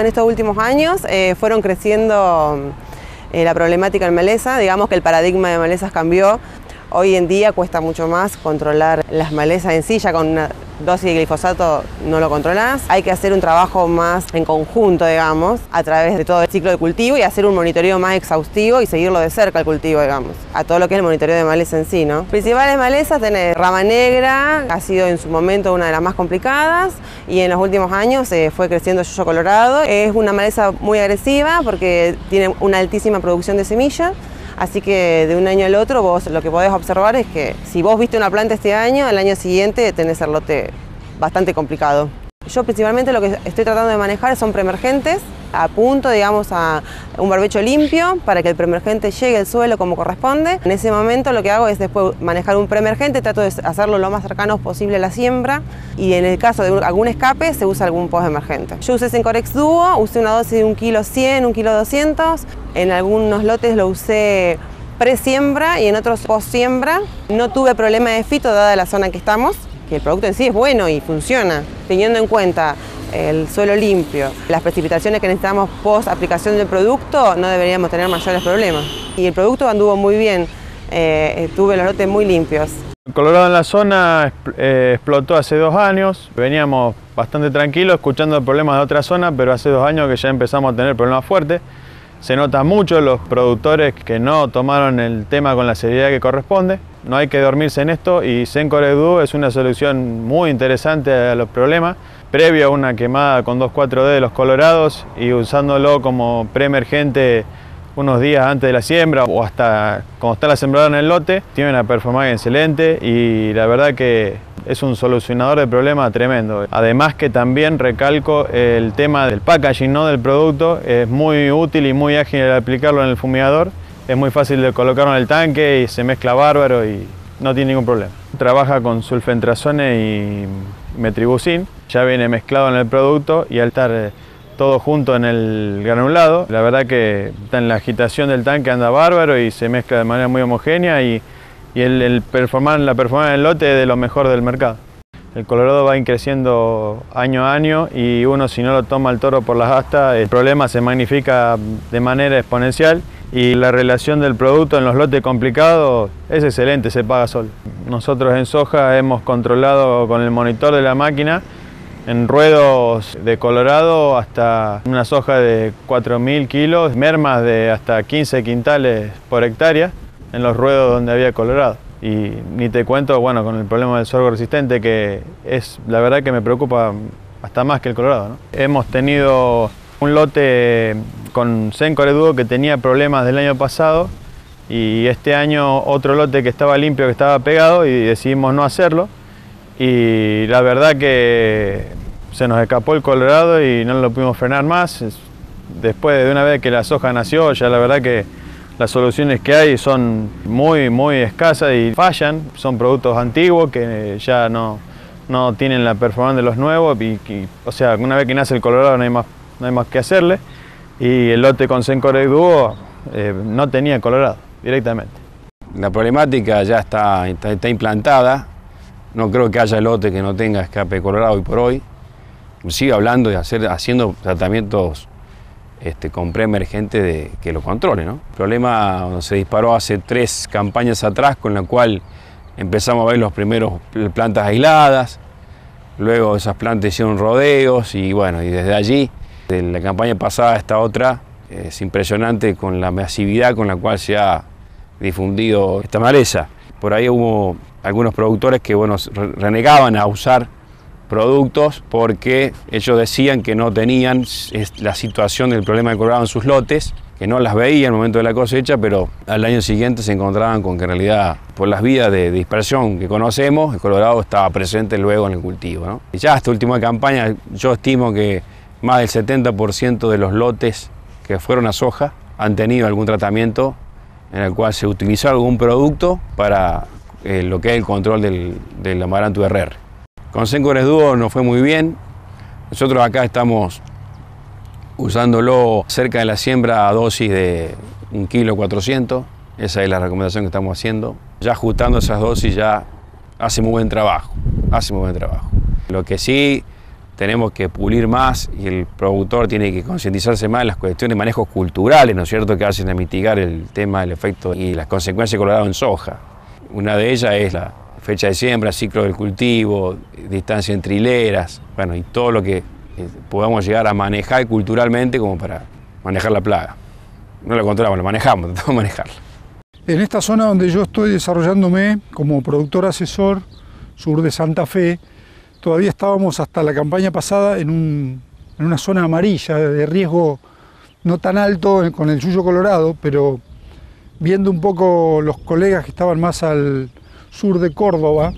En estos últimos años fueron creciendo la problemática en maleza, digamos que el paradigma de malezas cambió. Hoy en día cuesta mucho más controlar las malezas en sí, ya con una dosis de glifosato no lo controlás. Hay que hacer un trabajo más en conjunto, digamos, a través de todo el ciclo de cultivo y hacer un monitoreo más exhaustivo y seguirlo de cerca el cultivo, digamos, a todo lo que es el monitoreo de maleza en sí, ¿no? Principales malezas tenés rama negra, ha sido en su momento una de las más complicadas y en los últimos años fue creciendo yoyo colorado. Es una maleza muy agresiva porque tiene una altísima producción de semilla. Así que de un año al otro vos lo que podés observar es que si vos viste una planta este año, al año siguiente tenés el lote bastante complicado. Yo principalmente lo que estoy tratando de manejar son preemergentes, apunto digamos a un barbecho limpio para que el preemergente llegue al suelo como corresponde. En ese momento lo que hago es después manejar un preemergente, trato de hacerlo lo más cercano posible a la siembra y en el caso de algún escape se usa algún postemergente. Yo usé Sencorex Duo, usé una dosis de 1 kg 100, 1 kg 200, en algunos lotes lo usé pre-siembra y en otros post-siembra. No tuve problema de fito dada la zona en que estamos, que el producto en sí es bueno y funciona, teniendo en cuenta el suelo limpio, las precipitaciones que necesitamos post aplicación del producto, no deberíamos tener mayores problemas. Y el producto anduvo muy bien, tuve los lotes muy limpios. El colorado en la zona explotó hace 2 años, veníamos bastante tranquilos escuchando problemas de otra zona, pero hace 2 años que ya empezamos a tener problemas fuertes. Se nota mucho los productores que no tomaron el tema con la seriedad que corresponde. No hay que dormirse en esto y Sencorex Duo es una solución muy interesante a los problemas. Previo a una quemada con 2,4-D de los colorados y usándolo como preemergente unos días antes de la siembra o hasta cuando está la sembradora en el lote, tiene una performance excelente y la verdad que es un solucionador de problemas tremendo. Además que también recalco el tema del packaging, ¿no? Del producto, es muy útil y muy ágil al aplicarlo en el fumigador. Es muy fácil de colocarlo en el tanque y se mezcla bárbaro y no tiene ningún problema. Trabaja con sulfentrazone y metribuzin, ya viene mezclado en el producto y al estar todo junto en el granulado, la verdad que está en la agitación del tanque anda bárbaro y se mezcla de manera muy homogénea y la performance del lote es de lo mejor del mercado. El colorado va creciendo año a año y uno si no lo toma el toro por las astas, el problema se magnifica de manera exponencial y la relación del producto en los lotes complicados es excelente, se paga solo. Nosotros en soja hemos controlado con el monitor de la máquina en ruedos de colorado hasta una soja de 4.000 kilos, mermas de hasta 15 quintales por hectárea en los ruedos donde había colorado. Y ni te cuento, bueno, con el problema del sorgo resistente, que es la verdad que me preocupa hasta más que el colorado, ¿no? Hemos tenido un lote con Sencorex Duo que tenía problemas del año pasado y este año otro lote que estaba limpio, que estaba pegado y decidimos no hacerlo. Y la verdad que se nos escapó el colorado y no lo pudimos frenar más. Después de una vez que la soja nació, ya la verdad que las soluciones que hay son muy escasas y fallan. Son productos antiguos que ya no tienen la performance de los nuevos. O sea, una vez que nace el colorado no hay más que hacerle. Y el lote con Sencorex Duo no tenía colorado directamente. La problemática ya está implantada. No creo que haya lote que no tenga escape colorado hoy por hoy. Sigue hablando de haciendo tratamientos con preemergente que lo controle, ¿no? El problema se disparó hace 3 campañas atrás, con la cual empezamos a ver los primeros plantas aisladas, luego esas plantas hicieron rodeos y bueno, y desde allí, de la campaña pasada a esta otra, es impresionante con la masividad con la cual se ha difundido esta maleza. Por ahí hubo algunos productores que bueno, renegaban a usar productos porque ellos decían que no tenían la situación del problema de colorado en sus lotes, que no las veían en el momento de la cosecha, pero al año siguiente se encontraban con que en realidad, por las vías de dispersión que conocemos, el colorado estaba presente luego en el cultivo, ¿no? Y ya hasta última campaña yo estimo que más del 70% de los lotes que fueron a soja han tenido algún tratamiento en el cual se utilizó algún producto para lo que es el control del amaranto RR. Con Sencorex Duo nos fue muy bien. Nosotros acá estamos usándolo cerca de la siembra a dosis de 1 kg 400. Esa es la recomendación que estamos haciendo. Ya ajustando esas dosis ya hace muy buen trabajo. Lo que sí tenemos que pulir más y el productor tiene que concientizarse más en las cuestiones de manejos culturales, ¿no es cierto?, que hacen a mitigar el tema del efecto y las consecuencias de colorado en soja. Una de ellas es la fecha de siembra, ciclo del cultivo, distancia entre hileras, bueno, y todo lo que podamos llegar a manejar culturalmente como para manejar la plaga. No la controlamos, la manejamos, tratamos de manejarla. En esta zona donde yo estoy desarrollándome como productor asesor, sur de Santa Fe, todavía estábamos hasta la campaña pasada en una zona amarilla de riesgo no tan alto con el yuyo colorado, pero viendo un poco los colegas que estaban más al sur de Córdoba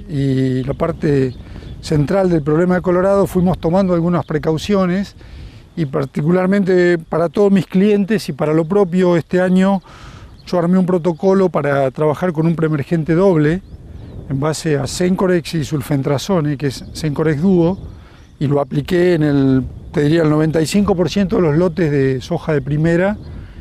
y la parte central del problema de Colorado, fuimos tomando algunas precauciones y particularmente para todos mis clientes y para lo propio este año yo armé un protocolo para trabajar con un preemergente doble en base a Sencorex y sulfentrazone, que es Sencorex Duo, y lo apliqué te diría, el 95% de los lotes de soja de primera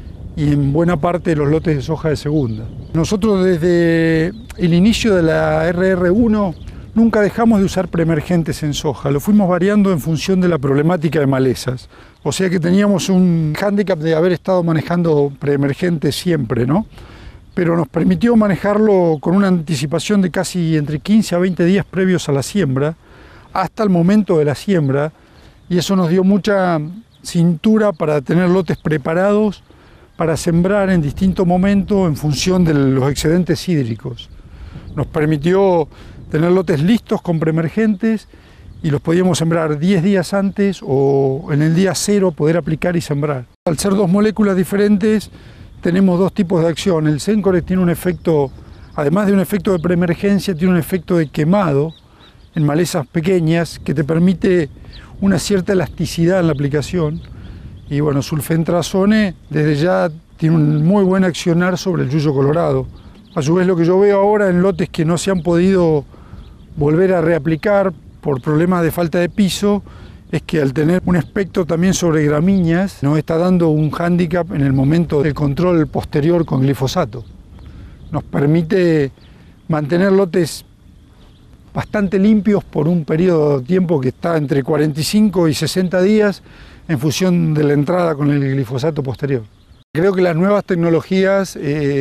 y en buena parte de los lotes de soja de segunda. Nosotros desde el inicio de la RR1 nunca dejamos de usar preemergentes en soja, lo fuimos variando en función de la problemática de malezas. O sea que teníamos un hándicap de haber estado manejando preemergentes siempre, ¿no? Pero nos permitió manejarlo con una anticipación de casi entre 15 a 20 días previos a la siembra, hasta el momento de la siembra, y eso nos dio mucha cintura para tener lotes preparados para sembrar en distinto momento en función de los excedentes hídricos. Nos permitió tener lotes listos con preemergentes y los podíamos sembrar 10 días antes o en el día 0 poder aplicar y sembrar. Al ser dos moléculas diferentes, tenemos dos tipos de acción. El Sencorex tiene un efecto, además de un efecto de preemergencia, tiene un efecto de quemado en malezas pequeñas que te permite una cierta elasticidad en la aplicación. Y bueno, sulfentrazone desde ya tiene un muy buen accionar sobre el yuyo colorado. A su vez, lo que yo veo ahora en lotes que no se han podido volver a reaplicar por problemas de falta de piso, es que al tener un espectro también sobre gramíneas, nos está dando un hándicap en el momento del control posterior con glifosato. Nos permite mantener lotes bastante limpios por un periodo de tiempo que está entre 45 y 60 días en función de la entrada con el glifosato posterior. Creo que las nuevas tecnologías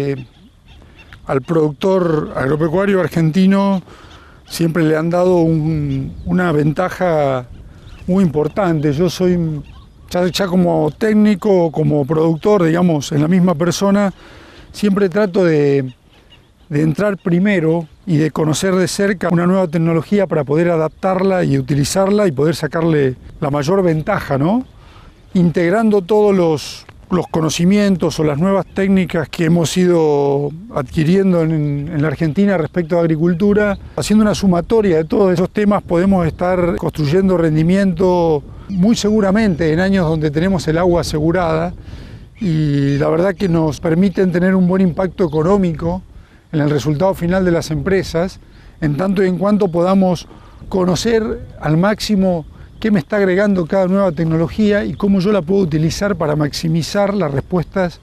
al productor agropecuario argentino siempre le han dado una ventaja muy importante. Yo soy ya como técnico, como productor, digamos, en la misma persona, siempre trato de entrar primero y de conocer de cerca una nueva tecnología para poder adaptarla y utilizarla y poder sacarle la mayor ventaja, ¿no? Integrando todos los conocimientos o las nuevas técnicas que hemos ido adquiriendo en la Argentina respecto a agricultura, haciendo una sumatoria de todos esos temas podemos estar construyendo rendimiento muy seguramente en años donde tenemos el agua asegurada y la verdad que nos permiten tener un buen impacto económico en el resultado final de las empresas, en tanto y en cuanto podamos conocer al máximo qué me está agregando cada nueva tecnología y cómo yo la puedo utilizar para maximizar las respuestas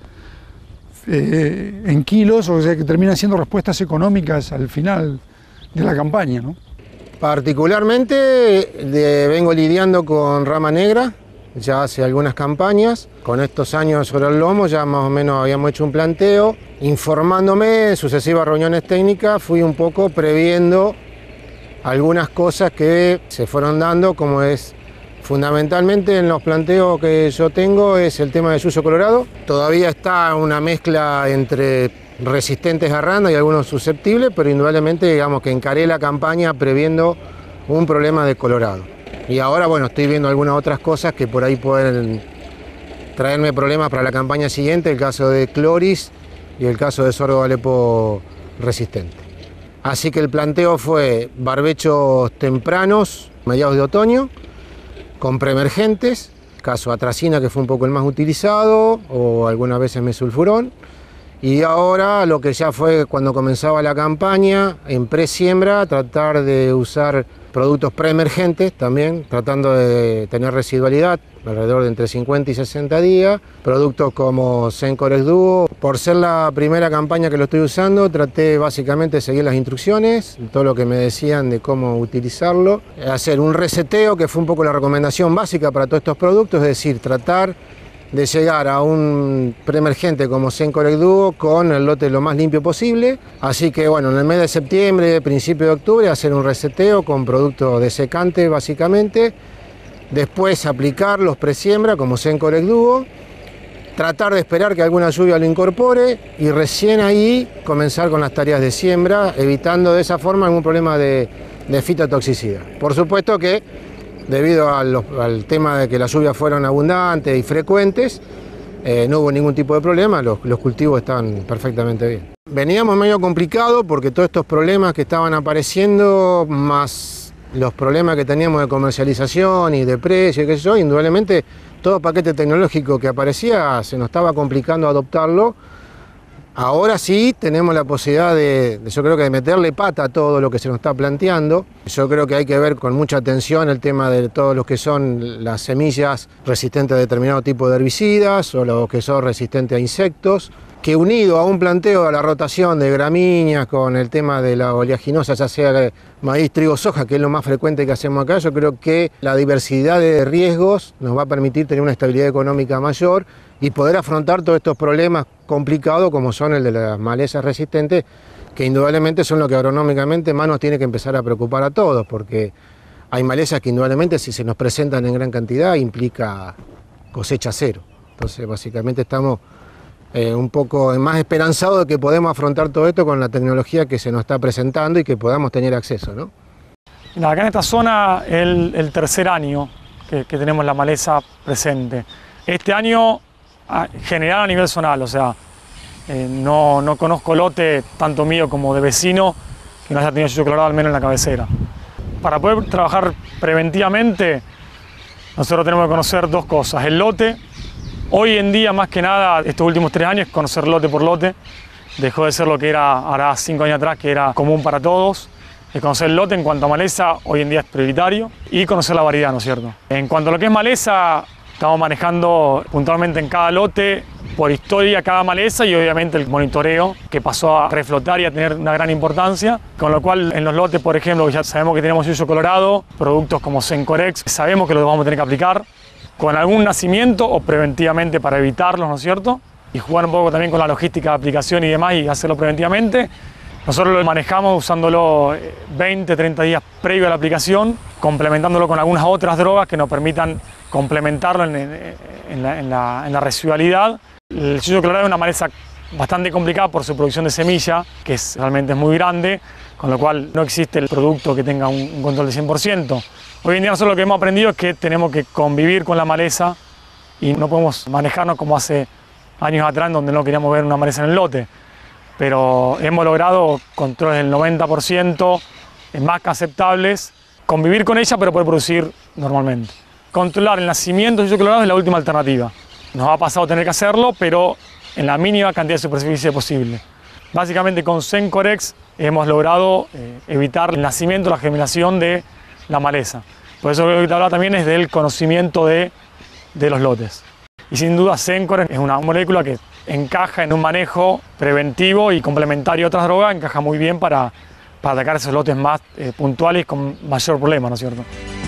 en kilos, o sea que terminan siendo respuestas económicas al final de la campaña, ¿no? Particularmente vengo lidiando con rama negra ya hace algunas campañas. Con estos años sobre el lomo ya más o menos habíamos hecho un planteo. Informándome en sucesivas reuniones técnicas fui un poco previendo algunas cosas que se fueron dando, como es fundamentalmente en los planteos que yo tengo es el tema del yuyo colorado. Todavía está una mezcla entre resistentes a rana y algunos susceptibles, pero indudablemente digamos que encaré la campaña previendo un problema de colorado. Y ahora bueno, estoy viendo algunas otras cosas que por ahí pueden traerme problemas para la campaña siguiente, el caso de Cloris y el caso de sorgo Alepo resistente. Así que el planteo fue barbechos tempranos, mediados de otoño, con preemergentes, caso atracina que fue un poco el más utilizado, o algunas veces mesulfurón. Y ahora lo que ya fue cuando comenzaba la campaña, en presiembra, tratar de usar productos preemergentes también, tratando de tener residualidad. alrededor de entre 50 y 60 días. Productos como Sencorex Duo, por ser la primera campaña que lo estoy usando, traté básicamente de seguir las instrucciones, todo lo que me decían de cómo utilizarlo. Hacer un reseteo, que fue un poco la recomendación básica para todos estos productos, es decir, tratar de llegar a un preemergente como Sencorex Duo con el lote lo más limpio posible. Así que bueno, en el mes de septiembre, principio de octubre, hacer un reseteo con producto desecante básicamente. Después aplicar los presiembra como Sencorex Duo. Tratar de esperar que alguna lluvia lo incorpore y recién ahí comenzar con las tareas de siembra, evitando de esa forma algún problema de fitotoxicidad. Por supuesto que debido al tema de que las lluvias fueron abundantes y frecuentes, no hubo ningún tipo de problema, los cultivos estaban perfectamente bien. Veníamos medio complicado porque todos estos problemas que estaban apareciendo, más los problemas que teníamos de comercialización y de precio, y qué sé yo, indudablemente todo paquete tecnológico que aparecía se nos estaba complicando adoptarlo. Ahora sí tenemos la posibilidad yo creo que de meterle pata a todo lo que se nos está planteando. Yo creo que hay que ver con mucha atención el tema de todo lo que son las semillas resistentes a determinado tipo de herbicidas o los que son resistentes a insectos, que unido a un planteo a la rotación de gramíneas con el tema de la oleaginosa, ya sea maíz, trigo, soja, que es lo más frecuente que hacemos acá, yo creo que la diversidad de riesgos nos va a permitir tener una estabilidad económica mayor y poder afrontar todos estos problemas complicados como son el de las malezas resistentes, que indudablemente son lo que agronómicamente más nos tiene que empezar a preocupar a todos, porque hay malezas que indudablemente si se nos presentan en gran cantidad implica cosecha cero. Entonces básicamente estamos un poco más esperanzados de que podemos afrontar todo esto con la tecnología que se nos está presentando y que podamos tener acceso, ¿no? Acá en esta zona es el tercer año que tenemos la maleza presente. Este año general a nivel zonal, o sea, no conozco lote tanto mío como de vecino que no haya tenido yuyo colorado al menos en la cabecera. Para poder trabajar preventivamente, nosotros tenemos que conocer dos cosas: el lote. Hoy en día, más que nada, estos últimos 3 años, conocer lote por lote. Dejó de ser lo que era ahora 5 años atrás, que era común para todos. Conocer el lote en cuanto a maleza, hoy en día es prioritario. Y conocer la variedad, ¿no es cierto? En cuanto a lo que es maleza, estamos manejando puntualmente en cada lote, por historia, cada maleza y obviamente el monitoreo, que pasó a reflotar y a tener una gran importancia. Con lo cual, en los lotes, por ejemplo, ya sabemos que tenemos yuyo colorado, productos como Sencorex, sabemos que los vamos a tener que aplicar con algún nacimiento o preventivamente para evitarlos, ¿no es cierto? Y jugar un poco también con la logística de aplicación y demás y hacerlo preventivamente. Nosotros lo manejamos usándolo 20, 30 días previo a la aplicación, complementándolo con algunas otras drogas que nos permitan complementarlo en la residualidad. El yuyo colorado es una maleza bastante complicada por su producción de semilla, que realmente es muy grande, con lo cual no existe el producto que tenga un control del 100%. Hoy en día nosotros lo que hemos aprendido es que tenemos que convivir con la maleza y no podemos manejarnos como hace años atrás, donde no queríamos ver una maleza en el lote. Pero hemos logrado controles del 90%, más que aceptables, convivir con ella pero poder producir normalmente. Controlar el nacimiento de yuyo colorado es la última alternativa. Nos ha pasado tener que hacerlo, pero en la mínima cantidad de superficie posible. Básicamente con Sencorex hemos logrado evitar el nacimiento, la germinación de la maleza. Por eso lo que te hablaba también es del conocimiento de los lotes. Y sin duda Sencorex es una molécula que encaja en un manejo preventivo y complementario a otras drogas, encaja muy bien para atacar esos lotes más puntuales con mayor problema, ¿no es cierto?